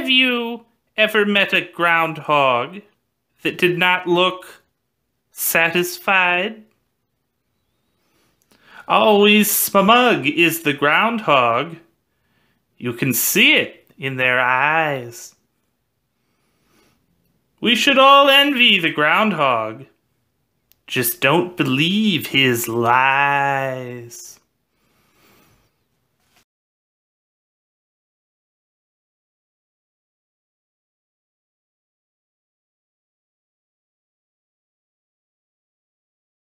Have you ever met a groundhog that did not look satisfied? Always smug is the groundhog. You can see it in their eyes. We should all envy the groundhog. Just don't believe his lies.